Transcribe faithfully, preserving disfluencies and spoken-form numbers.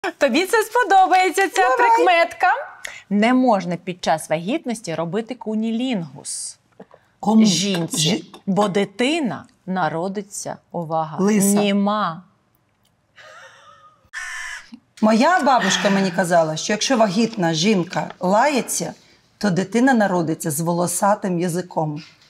Тобі це сподобається, ця Давай. прикметка. Не можна під час вагітності робити кунілінгус. Кому? Жінці, Жі... бо дитина народиться, увага, Лиса. німа. Моя бабушка мені казала, що якщо вагітна жінка лається, то дитина народиться з волосатим язиком.